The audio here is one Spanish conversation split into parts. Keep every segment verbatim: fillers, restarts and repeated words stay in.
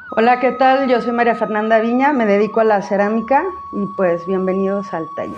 Hola, ¿qué tal? Yo soy María Fernanda Viña, me dedico a la cerámica y pues bienvenidos al taller.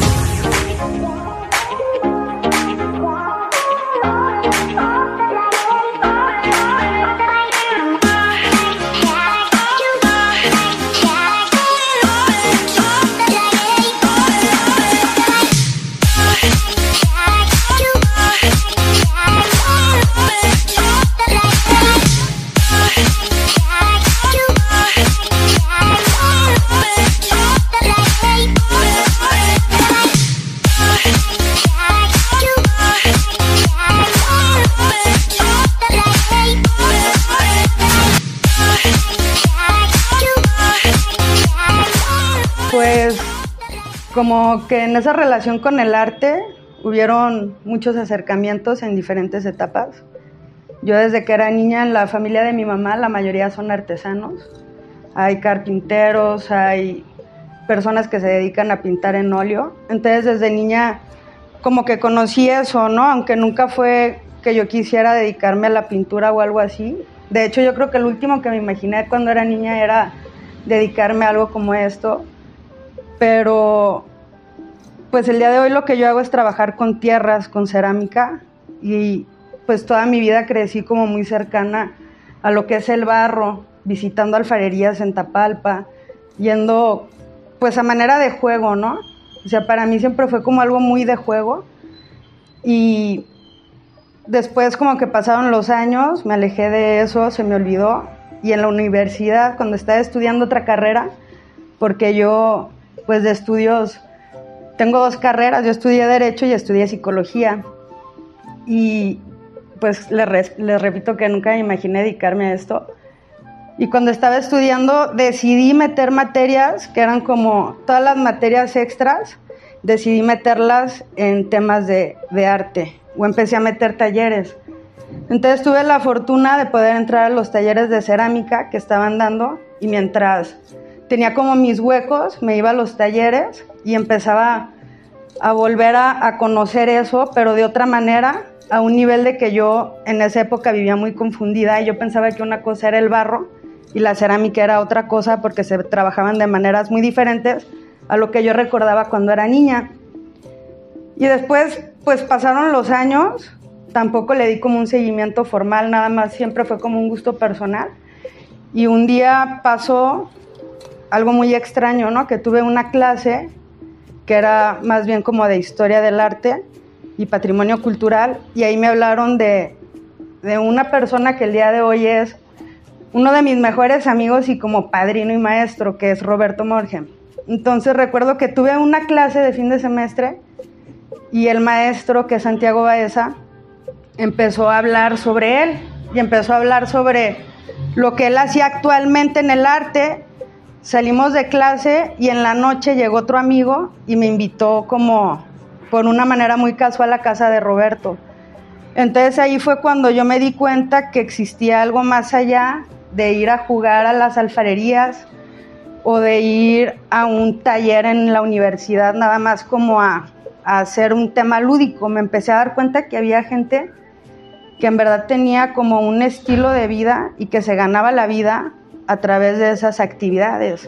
Pues como que en esa relación con el arte hubieron muchos acercamientos en diferentes etapas. Yo desde que era niña, en la familia de mi mamá, la mayoría son artesanos. Hay carpinteros, hay personas que se dedican a pintar en óleo. Entonces desde niña como que conocí eso, ¿no? Aunque nunca fue que yo quisiera dedicarme a la pintura o algo así. De hecho, yo creo que el último que me imaginé cuando era niña era dedicarme a algo como esto. Pero pues el día de hoy lo que yo hago es trabajar con tierras, con cerámica, y pues toda mi vida crecí como muy cercana a lo que es el barro, visitando alfarerías en Tapalpa, yendo pues a manera de juego, ¿no? O sea, para mí siempre fue como algo muy de juego. Y después como que pasaron los años, me alejé de eso, se me olvidó. Y en la universidad, cuando estaba estudiando otra carrera, porque yo pues de estudios, tengo dos carreras, yo estudié Derecho y estudié Psicología. Y pues les, les repito que nunca me imaginé dedicarme a esto. Y cuando estaba estudiando decidí meter materias que eran como todas las materias extras, decidí meterlas en temas de, de arte, o empecé a meter talleres. Entonces tuve la fortuna de poder entrar a los talleres de cerámica que estaban dando, y mientras tenía como mis huecos, me iba a los talleres y empezaba a volver a, a conocer eso, pero de otra manera, a un nivel de que yo en esa época vivía muy confundida y yo pensaba que una cosa era el barro y la cerámica era otra cosa, porque se trabajaban de maneras muy diferentes a lo que yo recordaba cuando era niña. Y después, pues pasaron los años, tampoco le di como un seguimiento formal, nada más siempre fue como un gusto personal. Y un día pasó algo muy extraño, ¿no? Que tuve una clase que era más bien como de historia del arte y patrimonio cultural, y ahí me hablaron de, de una persona que el día de hoy es uno de mis mejores amigos y como padrino y maestro, que es Roberto Morgen. Entonces recuerdo que tuve una clase de fin de semestre y el maestro, que es Santiago Baeza, empezó a hablar sobre él y empezó a hablar sobre lo que él hacía actualmente en el arte. Salimos de clase y en la noche llegó otro amigo y me invitó como por una manera muy casual a la casa de Roberto. Entonces ahí fue cuando yo me di cuenta que existía algo más allá de ir a jugar a las alfarerías o de ir a un taller en la universidad nada más como a, a hacer un tema lúdico. Me empecé a dar cuenta que había gente que en verdad tenía como un estilo de vida y que se ganaba la vida a través de esas actividades.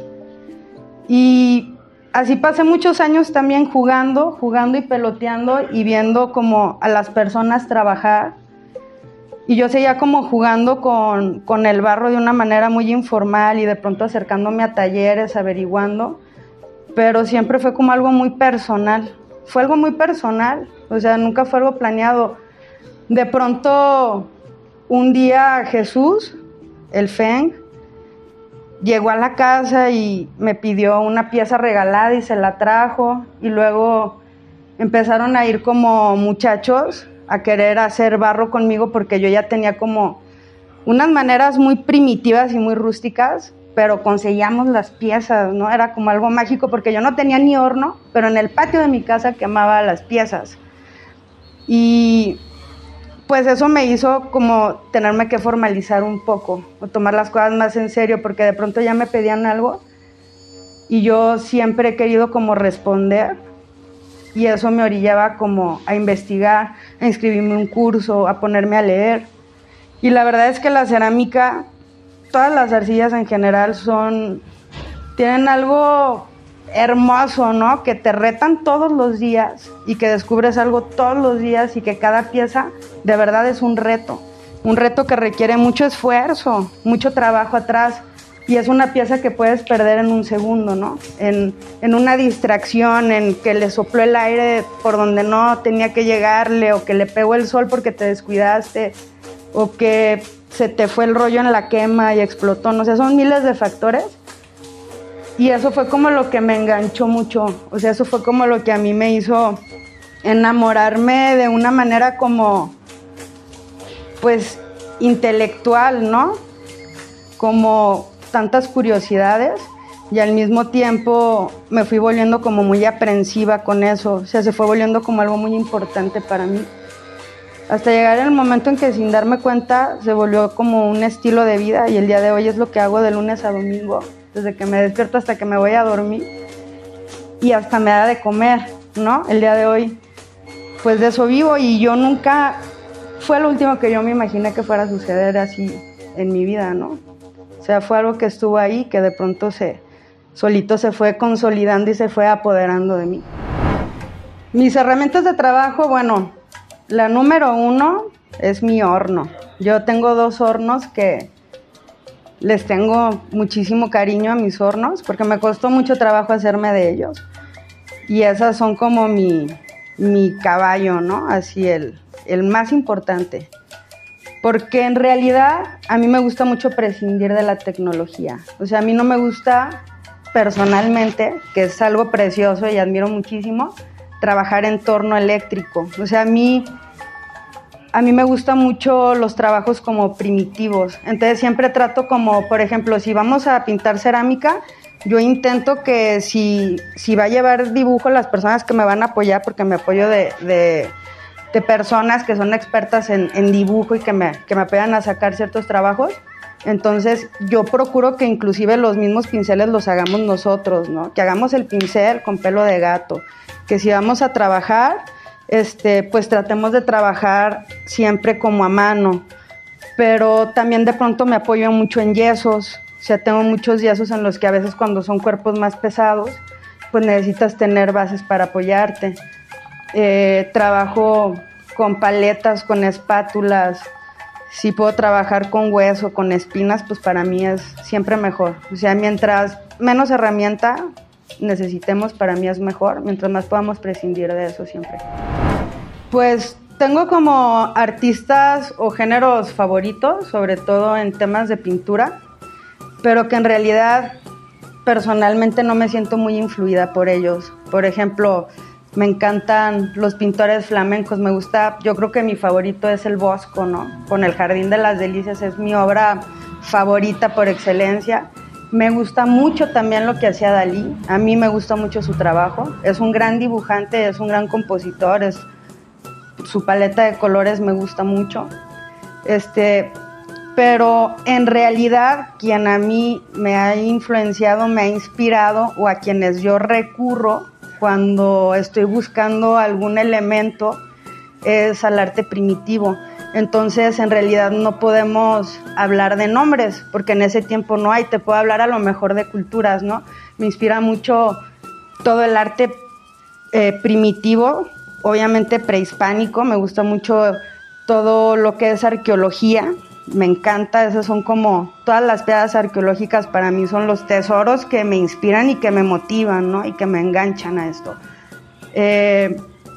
Y así pasé muchos años también jugando, jugando y peloteando y viendo como a las personas trabajar. Y yo seguía como jugando con, con el barro de una manera muy informal y de pronto acercándome a talleres, averiguando, pero siempre fue como algo muy personal. Fue algo muy personal, o sea, nunca fue algo planeado. De pronto, un día Jesús, el Feng, llegó a la casa y me pidió una pieza regalada y se la trajo, y luego empezaron a ir como muchachos a querer hacer barro conmigo porque yo ya tenía como unas maneras muy primitivas y muy rústicas, pero conseguíamos las piezas, ¿no? Era como algo mágico porque yo no tenía ni horno, pero en el patio de mi casa quemaba las piezas. Y pues eso me hizo como tenerme que formalizar un poco o tomar las cosas más en serio, porque de pronto ya me pedían algo y yo siempre he querido como responder, y eso me orillaba como a investigar, a inscribirme en un curso, a ponerme a leer. Y la verdad es que la cerámica todas las arcillas en general son, tienen algo hermoso, ¿no? Que te retan todos los días y que descubres algo todos los días y que cada pieza de verdad es un reto. Un reto que requiere mucho esfuerzo, mucho trabajo atrás. Y es una pieza que puedes perder en un segundo, ¿no? En, en una distracción, en que le sopló el aire por donde no tenía que llegarle, o que le pegó el sol porque te descuidaste, o que se te fue el rollo en la quema y explotó. No sé, son miles de factores. Y eso fue como lo que me enganchó mucho. O sea, eso fue como lo que a mí me hizo enamorarme de una manera como, pues, intelectual, ¿no? Como tantas curiosidades, y al mismo tiempo me fui volviendo como muy aprensiva con eso. O sea, se fue volviendo como algo muy importante para mí. Hasta llegar el momento en que, sin darme cuenta, se volvió como un estilo de vida, y el día de hoy es lo que hago de lunes a domingo, desde que me despierto hasta que me voy a dormir, y hasta me da de comer, ¿no? El día de hoy, pues de eso vivo, y yo nunca, fue lo último que yo me imaginé que fuera a suceder así en mi vida, ¿no? O sea, fue algo que estuvo ahí, que de pronto se, solito se fue consolidando y se fue apoderando de mí. Mis herramientas de trabajo, bueno, la número uno es mi horno. Yo tengo dos hornos que les tengo muchísimo cariño a mis hornos, porque me costó mucho trabajo hacerme de ellos. Y esas son como mi, mi caballo, ¿no? Así el, el más importante. Porque en realidad a mí me gusta mucho prescindir de la tecnología. O sea, a mí no me gusta personalmente, que es algo precioso y admiro muchísimo, trabajar en torno eléctrico. O sea, a mí, a mí me gustan mucho los trabajos como primitivos. Entonces siempre trato como, por ejemplo, si vamos a pintar cerámica, yo intento que si, si va a llevar dibujo, las personas que me van a apoyar, porque me apoyo de... de de personas que son expertas en, en dibujo y que me, que me apoyan a sacar ciertos trabajos. Entonces yo procuro que inclusive los mismos pinceles los hagamos nosotros, ¿no? Que hagamos el pincel con pelo de gato, que si vamos a trabajar, este, pues tratemos de trabajar siempre como a mano, pero también de pronto me apoyo mucho en yesos. O sea, tengo muchos yesos en los que a veces, cuando son cuerpos más pesados, pues necesitas tener bases para apoyarte. Eh, trabajo con paletas, con espátulas. Si puedo trabajar con hueso, con espinas, pues para mí es siempre mejor. O sea, mientras menos herramienta necesitemos, para mí es mejor. Mientras más podamos prescindir de eso, siempre. Pues tengo como artistas o géneros favoritos, sobre todo en temas de pintura, pero que en realidad personalmente no me siento muy influida por ellos. Por ejemplo, me encantan los pintores flamencos. Me gusta, yo creo que mi favorito es el Bosco, ¿no? Con el Jardín de las Delicias es mi obra favorita por excelencia. Me gusta mucho también lo que hacía Dalí. A mí me gusta mucho su trabajo. Es un gran dibujante, es un gran compositor, es, su paleta de colores me gusta mucho. Este, pero en realidad quien a mí me ha influenciado, me ha inspirado, o a quienes yo recurro cuando estoy buscando algún elemento, es al arte primitivo. Entonces, en realidad no podemos hablar de nombres, porque en ese tiempo no hay. Te puedo hablar a lo mejor de culturas, ¿no? Me inspira mucho todo el arte eh, primitivo, obviamente prehispánico. Me gusta mucho todo lo que es arqueología. Me encanta, esas son como todas las piezas arqueológicas. Para mí son los tesoros que me inspiran y que me motivan, ¿no? Y que me enganchan a esto. Eh,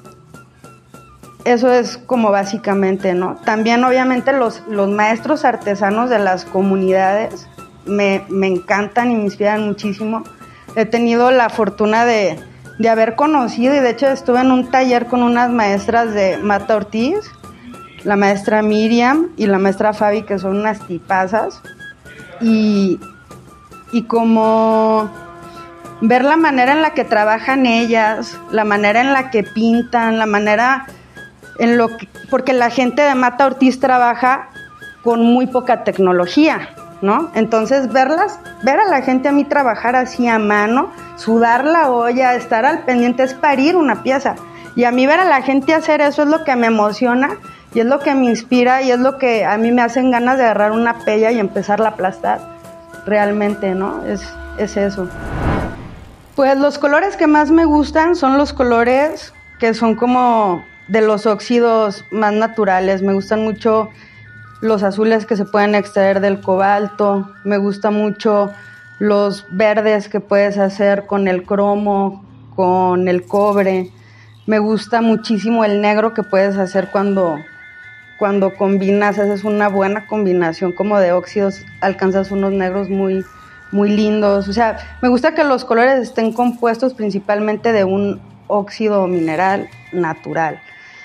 eso es como básicamente, ¿no? También obviamente los, los maestros artesanos de las comunidades me, me encantan y me inspiran muchísimo. He tenido la fortuna de, de haber conocido, y de hecho estuve en un taller con unas maestras de Mata Ortiz, la maestra Miriam y la maestra Fabi, que son unas tipazas, y, y como ver la manera en la que trabajan ellas, la manera en la que pintan, la manera en lo que, porque la gente de Mata Ortiz trabaja con muy poca tecnología, ¿no? Entonces verlas, ver a la gente a mí trabajar así a mano, sudar la olla, estar al pendiente, es parir una pieza. Y a mí ver a la gente hacer eso es lo que me emociona Y es lo que me inspira y es lo que a mí me hacen ganas de agarrar una pella y empezarla a aplastar, realmente, ¿no? Es, es eso. Pues los colores que más me gustan son los colores que son como de los óxidos más naturales. Me gustan mucho los azules que se pueden extraer del cobalto, me gusta mucho los verdes que puedes hacer con el cromo, con el cobre, me gusta muchísimo el negro que puedes hacer cuando, cuando combinas, haces una buena combinación como de óxidos, alcanzas unos negros muy, muy lindos. O sea, me gusta que los colores estén compuestos principalmente de un óxido mineral natural.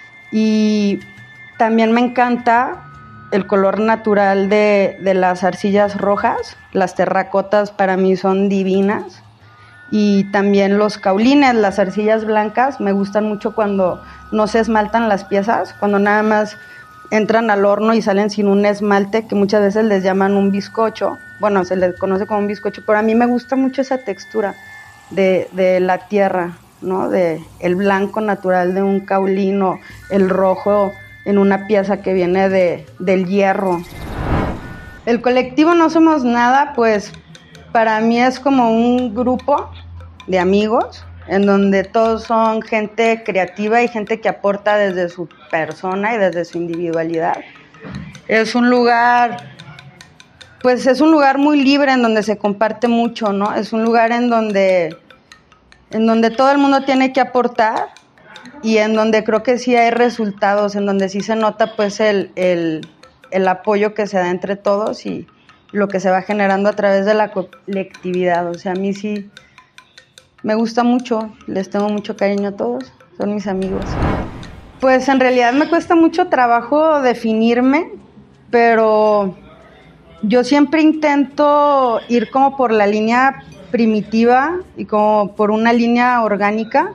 Y también me encanta el color natural de, de las arcillas rojas. Las terracotas para mí son divinas. Y también los caulines, las arcillas blancas, me gustan mucho cuando no se esmaltan las piezas, cuando nada más entran al horno y salen sin un esmalte, que muchas veces les llaman un bizcocho. Bueno, se les conoce como un bizcocho, pero a mí me gusta mucho esa textura de, de la tierra, ¿no? De el blanco natural de un caulín o el rojo en una pieza que viene de, del hierro. El colectivo No Somos Nada, pues para mí es como un grupo de amigos en donde todos son gente creativa y gente que aporta desde su persona y desde su individualidad. Es un lugar, pues es un lugar muy libre en donde se comparte mucho, ¿no? Es un lugar en donde, en donde todo el mundo tiene que aportar y en donde creo que sí hay resultados, en donde sí se nota pues el, el, el apoyo que se da entre todos y lo que se va generando a través de la colectividad. O sea, a mí sí me gusta mucho, les tengo mucho cariño a todos, son mis amigos. Pues en realidad me cuesta mucho trabajo definirme, pero yo siempre intento ir como por la línea primitiva y como por una línea orgánica,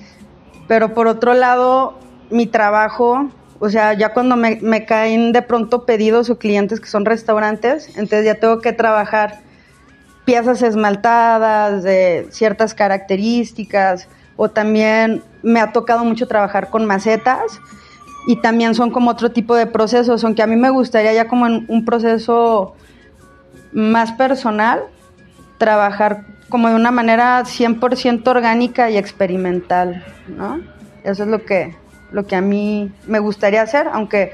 pero por otro lado, mi trabajo, o sea, ya cuando me, me caen de pronto pedidos o clientes que son restaurantes, entonces ya tengo que trabajar piezas esmaltadas de ciertas características, o también me ha tocado mucho trabajar con macetas y también son como otro tipo de procesos, aunque a mí me gustaría ya como en un proceso más personal, trabajar como de una manera cien por ciento orgánica y experimental, ¿no? Eso es lo que, lo que a mí me gustaría hacer, aunque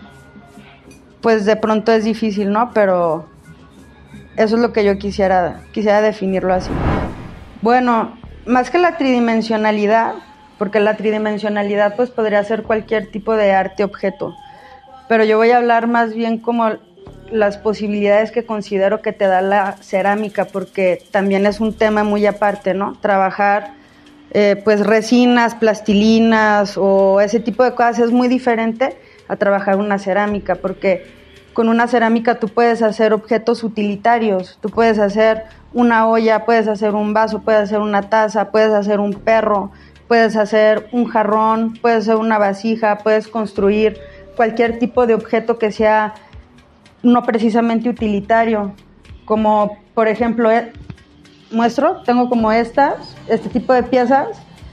pues de pronto es difícil, ¿no? Pero eso es lo que yo quisiera, quisiera definirlo así. Bueno, más que la tridimensionalidad, porque la tridimensionalidad pues podría ser cualquier tipo de arte objeto, pero yo voy a hablar más bien como las posibilidades que considero que te da la cerámica, porque también es un tema muy aparte, ¿no? Trabajar eh, pues resinas, plastilinas o ese tipo de cosas es muy diferente a trabajar una cerámica, porque con una cerámica tú puedes hacer objetos utilitarios, tú puedes hacer una olla, puedes hacer un vaso, puedes hacer una taza, puedes hacer un perro, puedes hacer un jarrón, puedes hacer una vasija, puedes construir cualquier tipo de objeto que sea no precisamente utilitario, como por ejemplo, eh, muestro, tengo como estas, este tipo de piezas,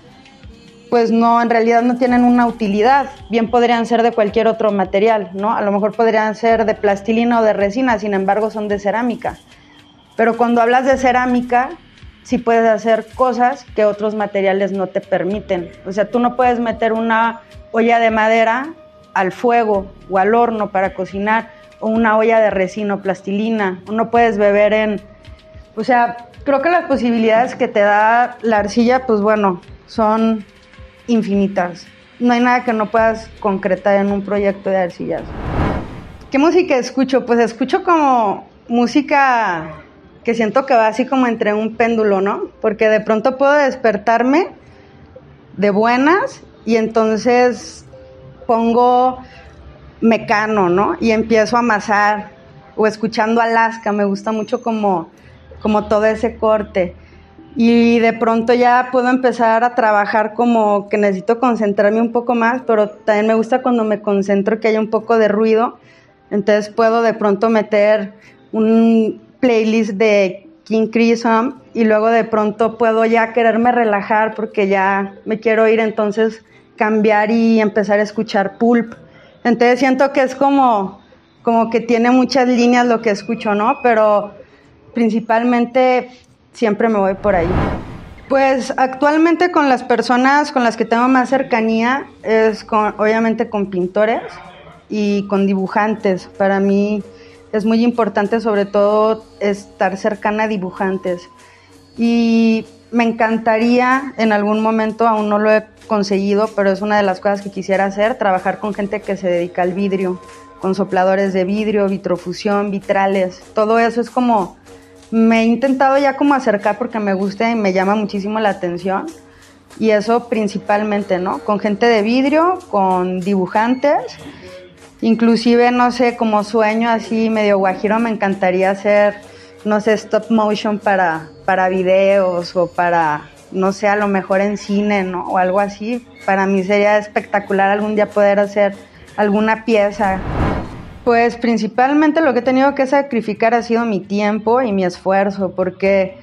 pues no, en realidad no tienen una utilidad, bien podrían ser de cualquier otro material, ¿no? A lo mejor podrían ser de plastilina o de resina, sin embargo son de cerámica. Pero cuando hablas de cerámica, sí puedes hacer cosas que otros materiales no te permiten. O sea, tú no puedes meter una olla de madera al fuego o al horno para cocinar, o una olla de resina o plastilina, o no puedes beber en... O sea, creo que las posibilidades que te da la arcilla, pues bueno, son infinitas. No hay nada que no puedas concretar en un proyecto de arcillas. ¿Qué música escucho? Pues escucho como música que siento que va así como entre un péndulo, ¿no? Porque de pronto puedo despertarme de buenas y entonces pongo Mecano, ¿no? Y empiezo a amasar, o escuchando Alaska, me gusta mucho como, como todo ese corte. Y de pronto ya puedo empezar a trabajar como que necesito concentrarme un poco más, pero también me gusta cuando me concentro que haya un poco de ruido, entonces puedo de pronto meter un playlist de King Crimson y luego de pronto puedo ya quererme relajar porque ya me quiero ir, entonces cambiar y empezar a escuchar Pulp, Entonces siento que es como, como que tiene muchas líneas lo que escucho, ¿no? Pero principalmente siempre me voy por ahí. Pues actualmente con las personas con las que tengo más cercanía es con, obviamente con pintores y con dibujantes. Para mí es muy importante sobre todo estar cercana a dibujantes. Y me encantaría en algún momento, aún no lo he conseguido, pero es una de las cosas que quisiera hacer, trabajar con gente que se dedica al vidrio, con sopladores de vidrio, vitrofusión, vitrales. Todo eso es como, me he intentado ya como acercar porque me gusta y me llama muchísimo la atención. Y eso principalmente, ¿no? Con gente de vidrio, con dibujantes. Inclusive, no sé, como sueño así medio guajiro, me encantaría hacer, no sé, stop motion para, para videos o para, no sé, a lo mejor en cine, ¿no? O algo así. Para mí sería espectacular algún día poder hacer alguna pieza. Pues principalmente lo que he tenido que sacrificar ha sido mi tiempo y mi esfuerzo, porque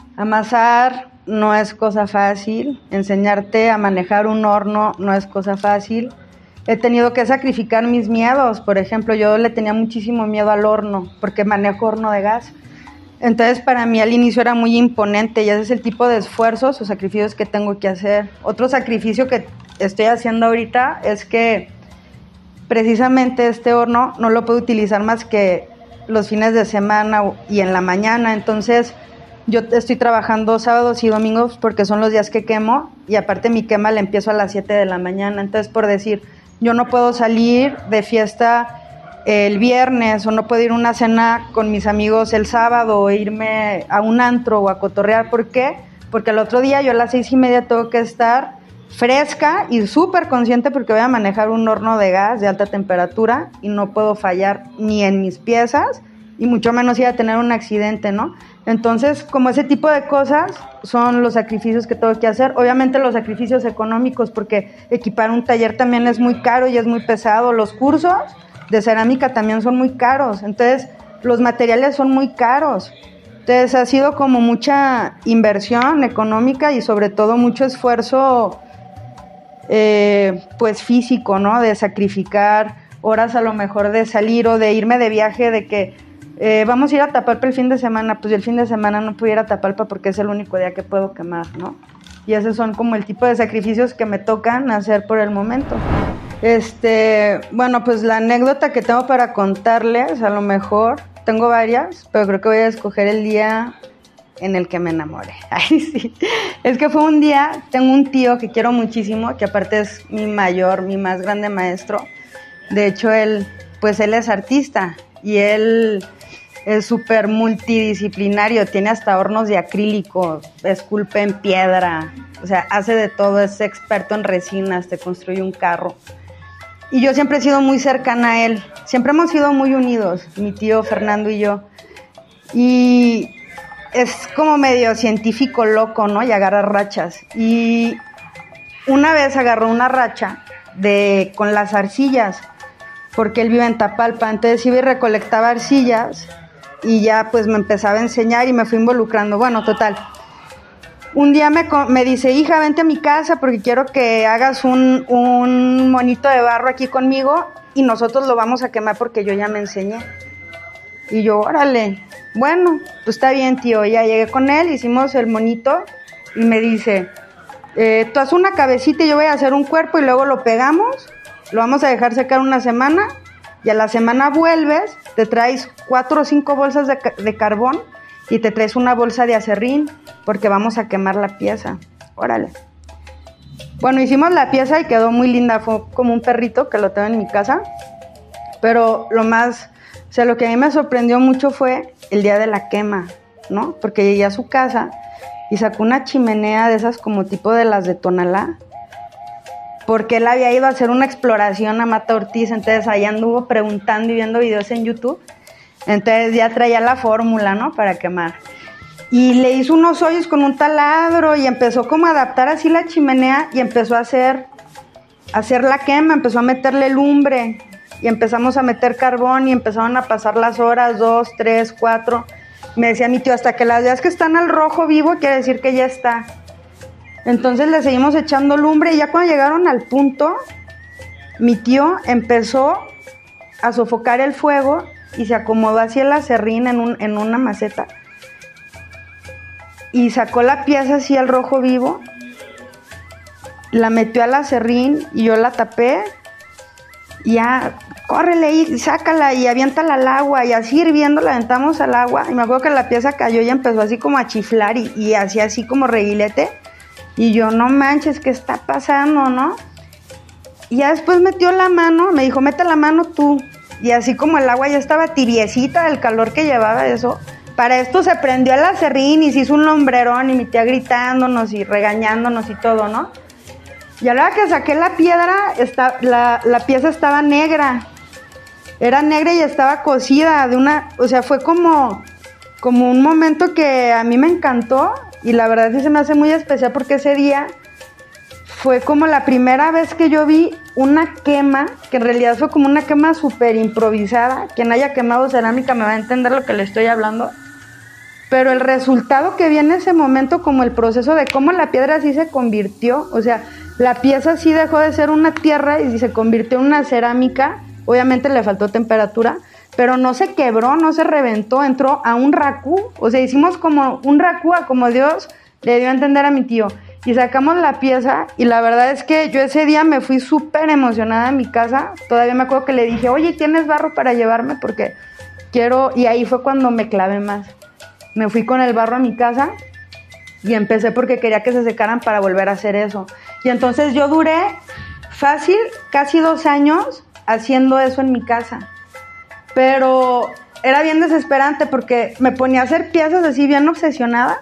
amasar no es cosa fácil, enseñarte a manejar un horno no es cosa fácil. He tenido que sacrificar mis miedos. Por ejemplo, yo le tenía muchísimo miedo al horno porque manejo horno de gas. Entonces para mí al inicio era muy imponente y ese es el tipo de esfuerzos o sacrificios que tengo que hacer. Otro sacrificio que estoy haciendo ahorita es que precisamente este horno no lo puedo utilizar más que los fines de semana y en la mañana. Entonces yo estoy trabajando sábados y domingos porque son los días que quemo y aparte mi quema la empiezo a las siete de la mañana. Entonces, por decir, yo no puedo salir de fiesta el viernes o no puedo ir a una cena con mis amigos el sábado o irme a un antro o a cotorrear. ¿Por qué? Porque el otro día yo a las seis y media tengo que estar fresca y súper consciente porque voy a manejar un horno de gas de alta temperatura y no puedo fallar ni en mis piezas y mucho menos ir a tener un accidente, ¿no? Entonces, como ese tipo de cosas son los sacrificios que tengo que hacer. Obviamente los sacrificios económicos, porque equipar un taller también es muy caro y es muy pesado. Los cursos de cerámica también son muy caros. Entonces, los materiales son muy caros. Entonces, ha sido como mucha inversión económica y sobre todo mucho esfuerzo, eh, pues físico, ¿no? De sacrificar horas a lo mejor de salir o de irme de viaje, de que Eh, vamos a ir a Tapalpa el fin de semana, pues yo el fin de semana no puedo ir a Tapalpa porque es el único día que puedo quemar, ¿no? Y esos son como el tipo de sacrificios que me tocan hacer por el momento. Este, bueno, pues la anécdota que tengo para contarles, a lo mejor, tengo varias, pero creo que voy a escoger el día en el que me enamoré. Ay, sí. Es que fue un día, tengo un tío que quiero muchísimo, que aparte es mi mayor, mi más grande maestro. De hecho, él, pues él es artista y él es súper multidisciplinario, tiene hasta hornos de acrílico, esculpe en piedra, o sea, hace de todo, es experto en resinas, te construye un carro. Y yo siempre he sido muy cercana a él, siempre hemos sido muy unidos, mi tío Fernando y yo. Y es como medio científico loco, ¿no? Y agarra rachas. Y una vez agarró una racha de, con las arcillas, porque él vive en Tapalpa, entonces iba y recolectaba arcillas y ya pues me empezaba a enseñar y me fui involucrando. Bueno, total. Un día me, me dice, hija, vente a mi casa porque quiero que hagas un, un monito de barro aquí conmigo y nosotros lo vamos a quemar porque yo ya me enseñé. Y yo, órale, bueno, pues está bien, tío. Ya llegué con él, hicimos el monito y me dice, eh, tú haz una cabecita y yo voy a hacer un cuerpo y luego lo pegamos, lo vamos a dejar secar una semana y a la semana vuelves, te traes cuatro o cinco bolsas de, de carbón y te traes una bolsa de acerrín porque vamos a quemar la pieza. Órale. Bueno, hicimos la pieza y quedó muy linda, fue como un perrito que lo tengo en mi casa, pero lo más, o sea, lo que a mí me sorprendió mucho fue el día de la quema, ¿no? Porque llegué a su casa y sacó una chimenea de esas como tipo de las de Tonalá, porque él había ido a hacer una exploración a Mata Ortiz, entonces ahí anduvo preguntando y viendo videos en YouTube, entonces ya traía la fórmula, ¿no? Para quemar. Y le hizo unos hoyos con un taladro y empezó como a adaptar así la chimenea y empezó a hacer, a hacer la quema, empezó a meterle lumbre y empezamos a meter carbón y empezaron a pasar las horas, dos, tres, cuatro. Me decía mi tío, hasta que las veas que están al rojo vivo, quiere decir que ya está. Entonces le seguimos echando lumbre y ya cuando llegaron al punto, mi tío empezó a sofocar el fuego y se acomodó así el aserrín en, un, en una maceta y sacó la pieza así al rojo vivo, la metió al aserrín y yo la tapé y ya, córrele y sácala y aviéntala al agua, y así hirviendo la aventamos al agua, y me acuerdo que la pieza cayó y empezó así como a chiflar y, y hacía así como reguilete, y yo, no manches, ¿qué está pasando, no? Y ya después metió la mano, me dijo, mete la mano tú, y así como el agua ya estaba tibiecita del calor que llevaba eso, para esto se prendió el aserrín y se hizo un lumbrerón, y mi tía gritándonos y regañándonos y todo, ¿no? Y a la hora que saqué la piedra, esta, la, la pieza estaba negra. Era negra y estaba cocida de una... O sea, fue como, como un momento que a mí me encantó. Y la verdad sí se me hace muy especial porque ese día fue como la primera vez que yo vi una quema, que en realidad fue como una quema súper improvisada. Quien haya quemado cerámica me va a entender lo que le estoy hablando. Pero el resultado que vi en ese momento, como el proceso de cómo la piedra así se convirtió, o sea, la pieza sí dejó de ser una tierra y se convirtió en una cerámica. Obviamente le faltó temperatura, pero no se quebró, no se reventó, entró a un racú. O sea, hicimos como un racú, como Dios le dio a entender a mi tío. Y sacamos la pieza y la verdad es que yo ese día me fui súper emocionada a mi casa. Todavía me acuerdo que le dije, oye, ¿tienes barro para llevarme? Porque quiero... Y ahí fue cuando me clavé más. Me fui con el barro a mi casa y empecé porque quería que se secaran para volver a hacer eso. Y entonces yo duré fácil casi dos años haciendo eso en mi casa. Pero era bien desesperante porque me ponía a hacer piezas así bien obsesionada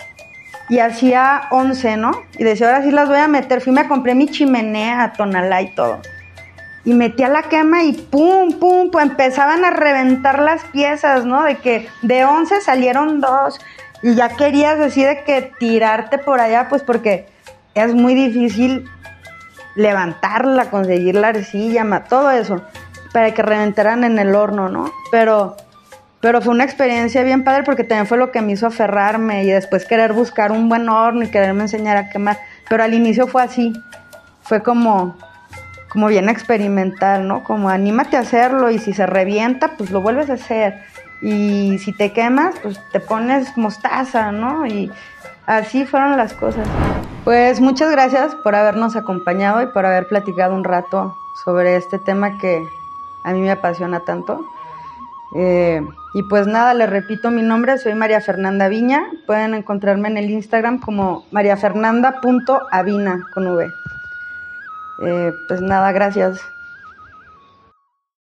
y hacía once, ¿no? Y decía, ahora sí las voy a meter. Fui, me compré mi chimenea, tonalá y todo. Y metía la quema y pum, pum, pues empezaban a reventar las piezas, ¿no? De que de once salieron dos y ya querías decir de que tirarte por allá, pues porque es muy difícil levantarla, conseguir la arcilla, todo eso, para que reventaran en el horno, ¿no? Pero, pero fue una experiencia bien padre porque también fue lo que me hizo aferrarme y después querer buscar un buen horno y quererme enseñar a quemar. Pero al inicio fue así, fue como... como bien experimental, ¿no? Como anímate a hacerlo y si se revienta, pues lo vuelves a hacer. Y si te quemas, pues te pones mostaza, ¿no? Y así fueron las cosas. Pues muchas gracias por habernos acompañado y por haber platicado un rato sobre este tema que a mí me apasiona tanto. Eh, y pues nada, les repito mi nombre, soy María Fernanda Viña. Pueden encontrarme en el Instagram como mariafernanda punto avina con V. Eh, pues nada, gracias.